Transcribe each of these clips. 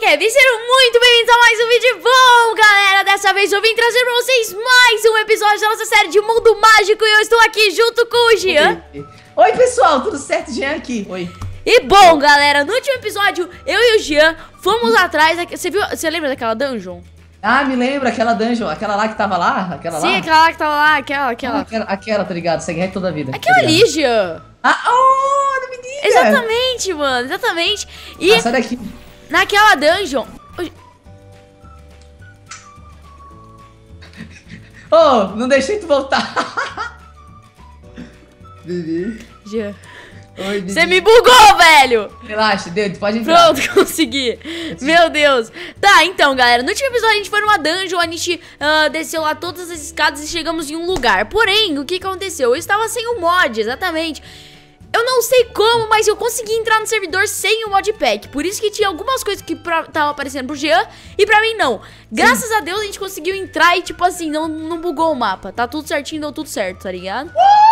Kevin, sejam muito bem-vindos a mais um vídeo bom, galera. Dessa vez eu vim trazer pra vocês mais um episódio da nossa série de Mundo Mágico e eu estou aqui junto com o Jean. Oi, pessoal, tudo certo? Jean aqui. Oi. E bom, galera, no último episódio, eu e o Jean fomos atrás, você lembra daquela dungeon? Ah, me lembro, aquela dungeon, aquela lá que tava lá? Aquela Sim, lá? aquela lá que tava lá, aquela. Aquela, tá ligado? Segue reto toda a vida. Aquela ali, Jean. Ah, oh, não me diga. Exatamente, mano, exatamente. E Ah, sai daqui. naquela dungeon... Oh, não deixei tu voltar. Bibi. Jean, Oi, Bibi. você me bugou, velho. Relaxa, Deus, pode entrar. Pronto, consegui. Meu Deus. Tá, então, galera, no último episódio a gente foi numa dungeon, a gente desceu lá todas as escadas e chegamos em um lugar. Porém, o que aconteceu? Eu estava sem o mod, exatamente. Eu não sei como, mas eu consegui entrar no servidor sem o modpack. Por isso que tinha algumas coisas que tava aparecendo pro Jean e pra mim não. Graças a Deus a gente conseguiu entrar e tipo assim, não bugou o mapa. Tá tudo certinho, deu tudo certo, tá ligado?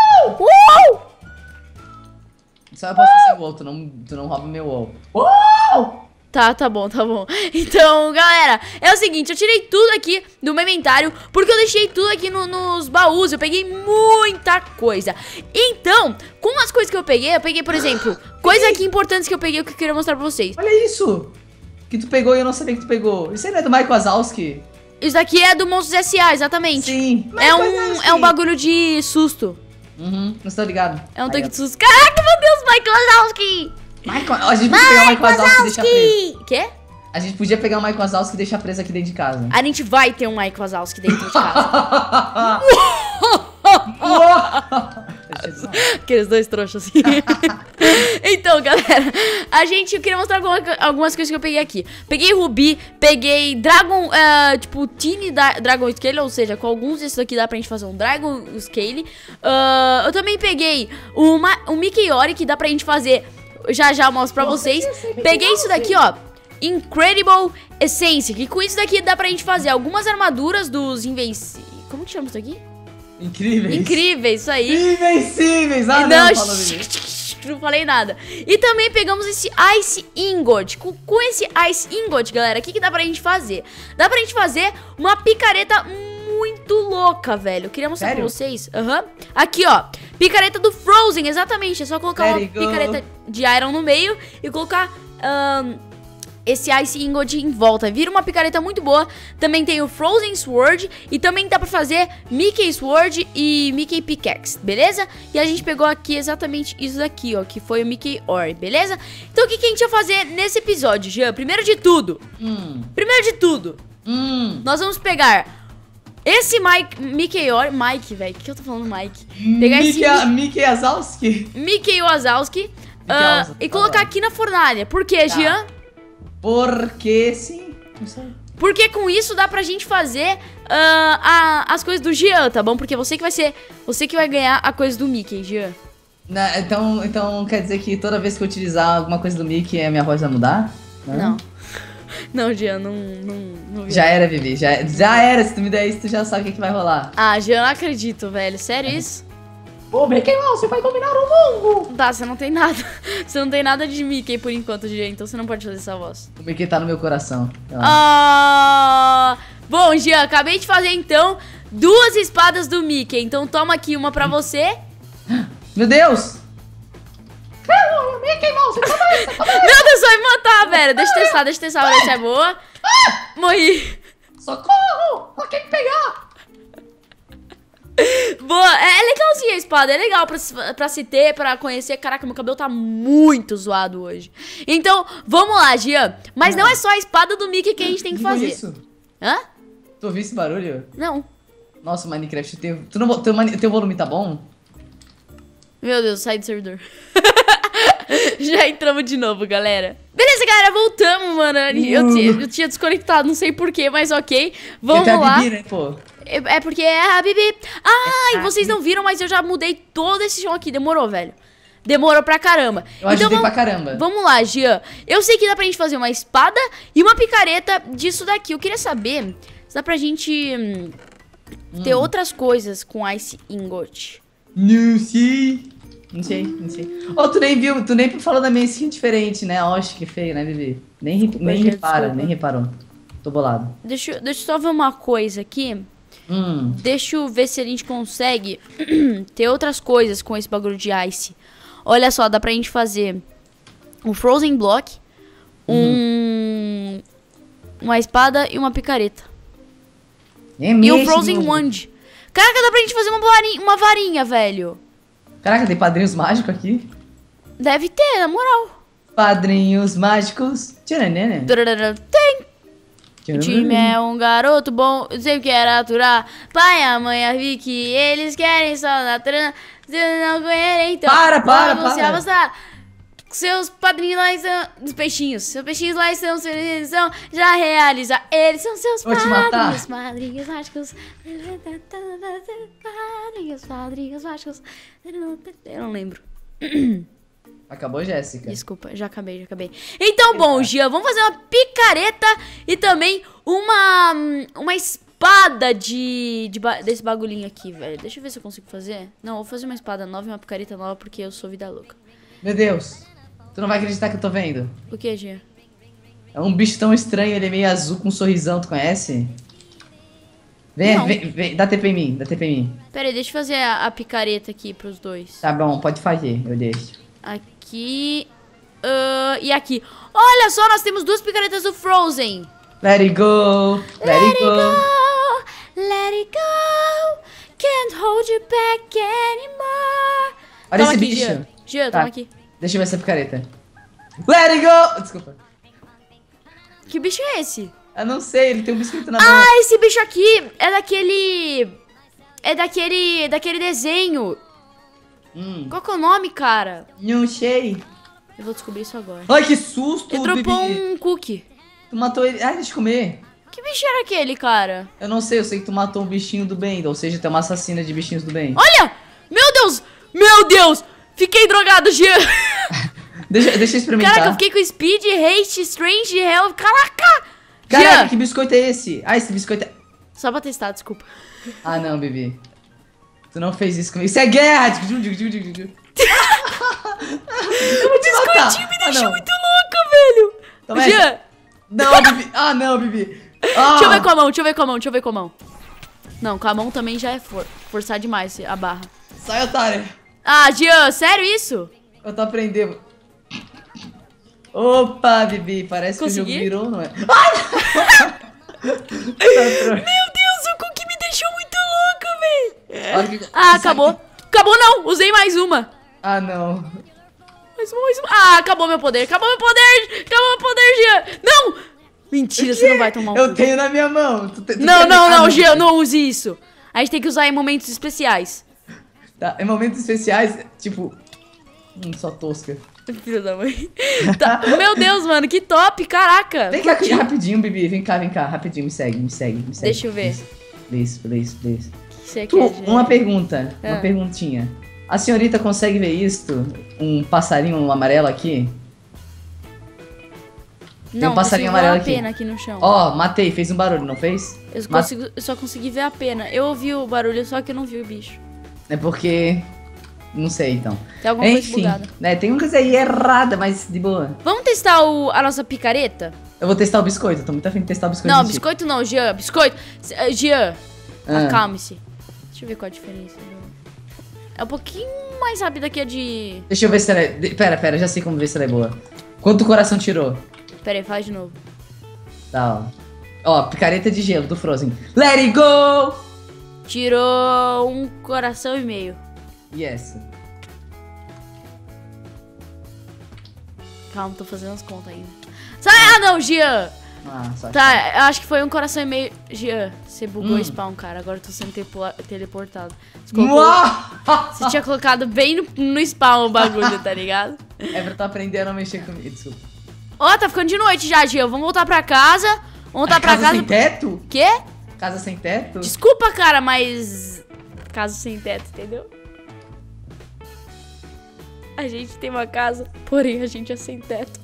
Só eu posso fazer wall, tu não rouba meu wall. Tá bom. Então, galera, é o seguinte, eu tirei tudo aqui do meu inventário, porque eu deixei tudo aqui nos baús, eu peguei muita coisa. Então, com as coisas que eu peguei, por exemplo, coisas aqui importantes que eu peguei que eu queria mostrar pra vocês. Olha isso. Que tu pegou e eu não sabia que tu pegou. Isso aí não é do Mike Wazowski? Isso daqui é do Monstros S.A., exatamente. Sim. É um bagulho de susto. Uhum, não estou ligado. É um tanque de susto. Caraca, meu Deus, Mike Wazowski! A gente podia pegar o Mike Wazowski e deixar preso. Quê? A gente podia pegar o Mike Wazowski e deixar preso aqui dentro de casa. A gente vai ter um Mike Wazowski dentro de casa. Aqueles dois trouxas assim. Então, galera, eu queria mostrar algumas coisas que eu peguei aqui. Peguei Rubi, peguei Dragon, tipo, Tiny Dragon Scale, ou seja, com alguns desses aqui dá pra gente fazer um Dragon Scale. Eu também peguei o Mickey Ori, que dá pra gente fazer, já eu mostro pra vocês. Peguei isso daqui, ó, Incredible Essence, que com isso daqui dá pra gente fazer algumas armaduras dos Invencíveis. Como que chama isso aqui? Incríveis, isso aí. Invencíveis! Ah, não falei nada. E também pegamos esse Ice Ingot. Com esse Ice Ingot, galera, o que dá pra gente fazer? Dá pra gente fazer uma picareta muito louca, velho. Eu queria mostrar pra vocês. Aqui, ó. Picareta do Frozen, exatamente. É só colocar uma picareta de Iron no meio e colocar... esse Ice Ingot em volta, vira uma picareta muito boa. Também tem o Frozen Sword e também dá pra fazer Mickey Sword e Mickey Pickaxe, beleza? E a gente pegou aqui exatamente isso daqui, ó, que foi o Mickey Ori, beleza? Então o que a gente vai fazer nesse episódio, Jean? Primeiro de tudo, nós vamos pegar esse Mickey Ori, Mike, velho, que eu tô falando Mike? Pegar Mickey Wazowski? Mickey Wazowski e colocar aqui na fornalha. Por quê, Jean? Porque sim, não sei. Porque com isso dá pra gente fazer as coisas do Jean, tá bom? Porque você que vai ganhar a coisa do Mickey, Jean. Então quer dizer que toda vez que eu utilizar alguma coisa do Mickey, a minha voz vai mudar? Não. Não, Jean, não. Já era, Vivi, já era. Se tu me der isso, tu já sabe o que vai rolar. Ah, Jean, não acredito, velho. Sério isso? Ô, Mickey Mouse, você vai dominar o mundo! Tá, você não tem nada. Você não tem nada de Mickey por enquanto, Jean, então você não pode fazer essa voz. O Mickey tá no meu coração. Bom, Jean, acabei de fazer então 2 espadas do Mickey. Então toma aqui uma pra você. Meu Deus! Mickey Mouse, toma essa! Meu Deus, vai me matar, velho. Deixa eu testar pra ver se é boa. Morri. Socorro! Alguém me pegar! Boa, é legalzinha a espada, é legal pra se ter, pra conhecer. Caraca, meu cabelo tá muito zoado hoje. Então, vamos lá, Jean. Mas não é só a espada do Mickey que a gente tem que fazer. Isso? Hã? Tu ouviu esse barulho? Não. Nossa, Minecraft, teu volume tá bom? Meu Deus, sai do servidor. Já entramos de novo, galera. Beleza, galera, voltamos, mano. Eu tinha desconectado, não sei porquê, mas ok. Vamos lá. Bibi, né, pô? É porque é a Bibi. Ai, vocês não viram, mas eu já mudei todo esse chão aqui. Demorou, velho. Demorou pra caramba. Eu ajudei pra caramba. Vamos lá, Jean. Eu sei que dá pra gente fazer uma espada e uma picareta disso daqui. Eu queria saber se dá pra gente ter outras coisas com Ice Ingot. Não sei. Não sei. Ô, tu nem viu, tu nem falou da minha skin diferente, né? Oxe, que feio, né, Vivi? Nem reparou. Tô bolado. Deixa eu só ver uma coisa aqui. Deixa eu ver se a gente consegue ter outras coisas com esse bagulho de Ice. Olha só, dá pra gente fazer um Frozen Block, uma espada e uma picareta. É E mesmo? um Frozen Wand. Caraca, dá pra gente fazer uma varinha, velho. Caraca, tem padrinhos mágicos aqui? Deve ter, na moral. Padrinhos mágicos. Tcharanana. Tem. O time é um garoto bom, eu sempre quero aturar. Pai, a mãe, a Vicky, eles querem só na trana. Se não ganharem, então. Para. Seus padrinhos lá estão. Dos peixinhos. Seus peixinhos lá estão. Já realiza. Eles são seus Vou te matar. Padrinhos mágicos. Padrinhos mágicos. Eu não lembro. Acabou, Jéssica? Desculpa, já acabei. Então, bom, Gia, vamos fazer uma picareta e também uma espada desse bagulhinho aqui, velho. Deixa eu ver se eu consigo fazer. Não, vou fazer uma espada nova e uma picareta nova porque eu sou vida louca. Meu Deus. Tu não vai acreditar que eu tô vendo. O que, Gia? É um bicho tão estranho, ele é meio azul com um sorrisão, tu conhece? Vem, dá TP em mim. Pera aí, deixa eu fazer a picareta aqui pros dois. Tá bom, pode fazer, eu deixo. Aqui. E aqui. Olha só, nós temos duas picaretas do Frozen. Let it go. Let it go. Can't hold you back anymore. Olha Toma esse aqui, bicho. Gia, Tá. toma aqui. Deixa eu ver essa picareta. Let it go. Desculpa. Que bicho é esse? Eu não sei, ele tem um biscoito na mão. Ah, esse bicho aqui é daquele... daquele desenho. Qual que é o nome, cara? Não sei. Eu vou descobrir isso agora. Ai, que susto, Ele dropou Bibi. um cookie. Tu matou ele. Ai, deixa eu comer. Que bicho era aquele, cara? Eu não sei, eu sei que tu matou um bichinho do bem. Ou seja, tu é uma assassina de bichinhos do bem. Olha! Meu Deus! Fiquei drogado, Jean. Deixa eu experimentar. Caraca, eu fiquei com Speed, Haste, Strange, Health. Caraca! Caraca, Jean. que biscoito é esse? Ah, esse biscoito é... Só pra testar, desculpa. Ah, não, Bibi. Tu não fez isso comigo. Isso é guerra! Eu vou te matar. O biscoitinho me deixou muito louca, velho. Toma Jean. essa. Não, Bibi. Ah, não, Bibi. Ah. Deixa eu ver com a mão. Não, com a mão também já é forçar demais a barra. Sai, otária. Ah, Jean, sério isso? Eu tô aprendendo. Opa, Bibi. Parece Consegui? que o jogo virou, não é? Ai! Meu Deus, o cookie me deixou muito louca, velho. Olha que- Ah, você acabou. sabe que- Acabou não, usei mais uma. Ah, não. Mais uma. Ah, acabou meu poder, Jean. Não! Mentira, você não vai tomar um Eu cookie. tenho na minha mão. Tu Não, quer- não, Ah, não, Jean, não use isso. A gente tem que usar em momentos especiais. Tá, em momentos especiais, tipo... só tosca. Filho da mãe. Tá. Meu Deus, mano, que top, caraca. Vem cá aqui, rapidinho, Bibi. Vem cá, rapidinho. Me segue. Deixa eu ver. Please. Isso aqui Tu, é Jean. uma pergunta. Ah. Uma perguntinha. A senhorita consegue ver isto? Um passarinho amarelo aqui? Não, um passarinho consigo ver amarelo a aqui. pena aqui no chão. Ó, matei. Fez um barulho, não fez? Eu só consegui ver a pena. Eu ouvi o barulho, só que eu não vi o bicho. É porque... Não sei, então. Tem alguma coisa Enfim, bugada. né, tem uma coisa aí errada, mas de boa. Vamos testar a nossa picareta? Eu vou testar o biscoito. Eu tô muito afim de testar o biscoito. Não, de ti. biscoito não, Jean. Biscoito. Jean, Ah. acalme-se. Deixa eu ver qual a diferença. É um pouquinho mais rápida que a de... Deixa eu ver se ela é... Pera, já sei como ver se ela é boa. Quanto coração tirou? Pera aí, faz de novo. Tá, ó. Ó, picareta de gelo do Frozen. Let it go! Tirou 1,5 coração. Yes. Calma, tô fazendo as contas ainda. Sai, não, Jean. Ah, só Tá, eu acho que foi 1,5 coração. Jean, você bugou o spawn, cara. Agora eu tô sendo teleportado. Você, você tinha colocado bem no spawn o bagulho, tá ligado? É pra tu aprender a não mexer comigo, desculpa. Ó, tá ficando de noite já, Jean. Vamos voltar pra casa. Vamos voltar pra Casa casa. sem teto? Quê? Casa sem teto? Desculpa, cara, mas... Casa sem teto, entendeu? A gente tem uma casa, porém a gente é sem teto.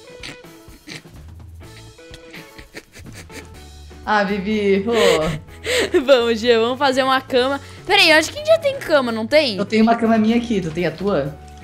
Ah, Bibi, pô. Vamos, Jean, vamos fazer uma cama. Pera aí, acho que a gente já tem cama, não tem? Eu tenho uma cama minha aqui, tu tem a tua?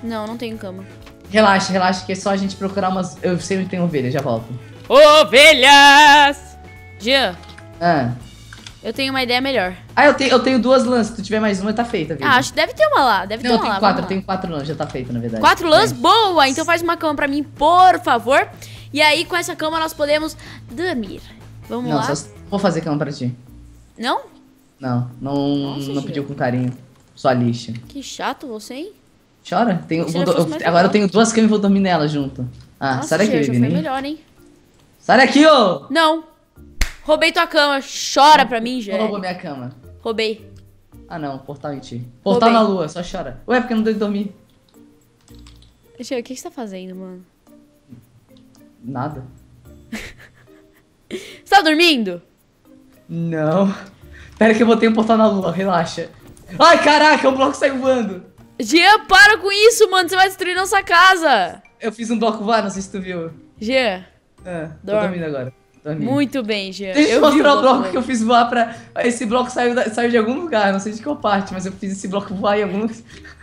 Não, não tenho cama. Relaxa, relaxa, que é só a gente procurar umas... Eu sei onde tem ovelha, já volto. Ovelhas! Jean, Ah, eu tenho uma ideia melhor. eu tenho 2 lãs. Se tu tiver mais uma, tá feita, vida. Ah, acho que deve ter uma lá. Deve Não, ter eu uma tenho lá. 4, eu tenho 4 lãs, já tá feita, na verdade. 4 lãs? Boa! Então faz uma cama pra mim, por favor. E aí, com essa cama, nós podemos dormir. Vamos Não, lá? só vou fazer cama pra ti. Não? Não, Nossa, não Gil. pediu com carinho. Sua lixa. Que chato você, hein? Chora? Se ele fosse mais Agora legal. eu tenho 2 camas e vou dormir nelas junto. Ah, Nossa, sai daqui, Jean, já foi Vivi. melhor, hein? Sai daqui, ô! Não. Roubei tua cama. Chora pra mim, Não Jean. roubou minha cama. Roubei. Ah, não, portal em ti. Portal Roubei. na lua, só chora. Ué, porque eu não deu de dormir. Jean, o que você tá fazendo, mano? Nada. Você tá dormindo? Não. Pera que eu botei um portal na lua, relaxa. Ai, caraca, o bloco saiu voando. Jean, para com isso, mano. Você vai destruir nossa casa. Eu fiz um bloco voar, não sei se tu viu. Jean, Ah, tô Dorme. dormindo agora. Dormindo. muito bem, Jean. Deixa eu vi mostrar o bloco voando. que eu fiz voar pra... Esse bloco saiu de algum lugar, não sei de qual parte, mas eu fiz esse bloco voar em algum...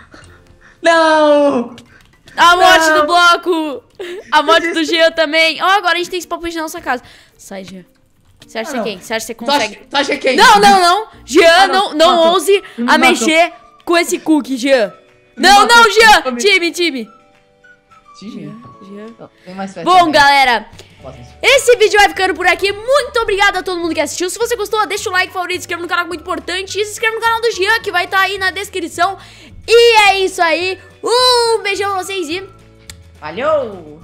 Não! A morte Não. do bloco! A morte do Jean também. Ó, agora a gente tem spawn point na nossa casa. Sai, Jean. Você acha que não. é quem? Você acha que você Tu acha, consegue? tu acha que é Não, isso? não, não. Jean, Ah, não, não. não Matou. ouse Me a matou. mexer com esse cookie, Jean. Me Não, matou. não, Jean. Me- Time. Tigre? Jean. Não, vem mais perto Bom, também. galera, Posso. esse vídeo vai ficando por aqui. Muito obrigada a todo mundo que assistiu. Se você gostou, deixa o like, favorito, se inscreva no canal, muito importante. E se inscreva no canal do Jean, que vai estar aí na descrição. E é isso aí. Beijão pra vocês e... Valeu!